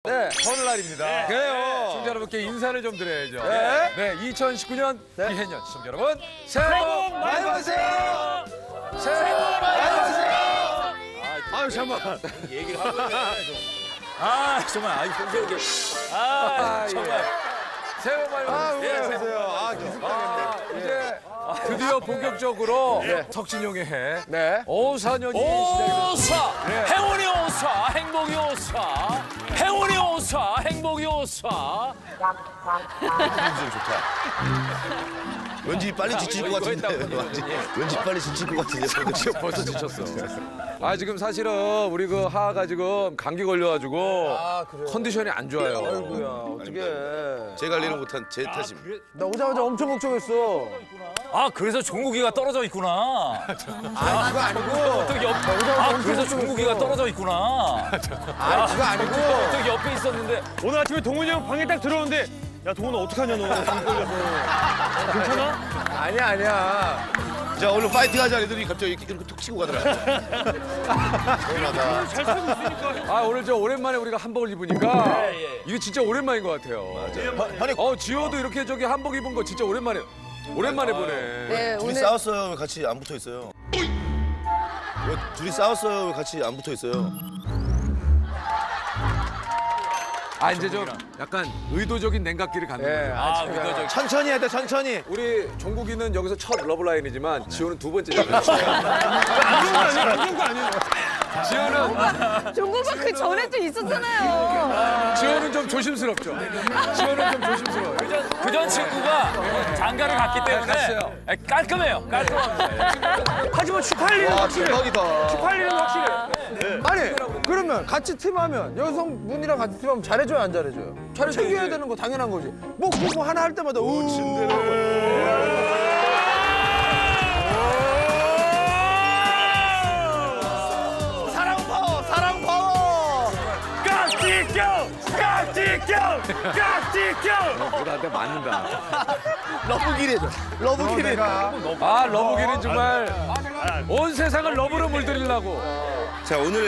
네, 설날입니다. 그래요. 시청자 여러분께 인사를 좀 드려야죠. 네. 네, 2019년 기해년 시청자 여러분 새해 복 많이 받으세요. 새해 복 많이 받으세요. 아유 잠깐만. 얘기를 하고 있네. 아 정말 아이 평소에 정말 새해 복 많이 받으세요. 이제 드디어 본격적으로 석진용의 해 네. 오사년이 시작이 오사 행운이 오사 행복이 오사 행운이 오사 행복이 오사. 굉장히 좋다. 왠지 빨리 지칠 것 같은데. 왠지 빨리 지칠 것 같은데. 벌써 지쳤어. 아 지금 사실은 우리 그 하하가 지금 감기 걸려가지고 컨디션이 안 좋아요. 아이고야 어떡해. 제 관리를 못한 제 탓입니다. 나 오자마자 엄청 걱정했어. 아 그래서 종국이가 떨어져 있구나. 아 그거 아니고. 또 옆. 아 그래서 종국이가 떨어져 있구나. 아 그거 아니고. 또 옆에 있었는데. 오늘 아침에 동훈이 형 방에 딱 들어오는데 야 동훈아 어떡하냐 너 감기 걸려서 괜찮아? 아니야. 자 오늘 파이팅 하자 애들이 갑자기 이렇게 툭 치고 가더라. 서운하다. 잘 살고 있으니까. 아 오늘 저 오랜만에 우리가 한복을 입으니까 이거 진짜 오랜만인 것 같아요. 아니 지호도 이렇게 저기 한복 입은 거 진짜 오랜만에 보네. 네, 둘이 오늘 싸웠어요. 왜 같이 안 붙어 있어요? 왜 둘이 싸웠어요. 왜 같이 안 붙어 있어요? 아 이제 좀 약간 의도적인 냉각기를 갖는 거예요. 아 믿어져. 천천히 해야 돼 천천히. 우리 종국이는 여기서 첫 러브라인이지만 지호는 두 번째잖아요. 안 좋은 거 아니에요? 지호는 종국아 그 전에도 있었잖아요. 좀 조심스럽죠. 지호는 좀 조심스러워요. 그전 친구가 장가를 갔기 때문에 갔어요. 깔끔해요. 깔끔합니다. 하지만 축하할 일은 와 확실해. 대박이다. 축하할 일은 확실해. 아니 그러면 같이 팀하면 여성분이랑 같이 팀하면 잘해줘요 안 잘해줘요? 챙겨야 되는 거 당연한 거지. 뭐 그거 하나 할 때마다 사랑 파워. 깍지껴! 깍지껴! 깍지껴! 나한테 맞는다. 러브길이. 아 러브기는 정말 온 세상을 러브로 물들이려고. 자 오늘